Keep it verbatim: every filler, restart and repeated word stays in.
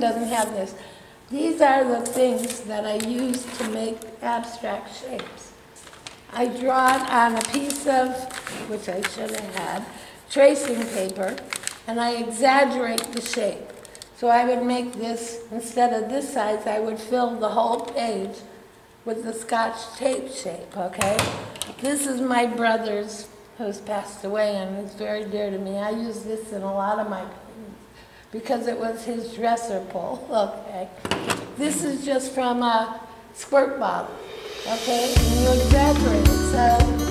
doesn't have this. These are the things that I use to make abstract shapes. I draw it on a piece of, which I should have had, tracing paper, and I exaggerate the shape. So I would make this, instead of this size, I would fill the whole page with the Scotch tape shape, okay? This is my brother's, who's passed away, and it's very dear to me. I use this in a lot of my paintings because it was his dresser pole, okay? This is just from a squirt bottle, okay? And you exaggerate it, so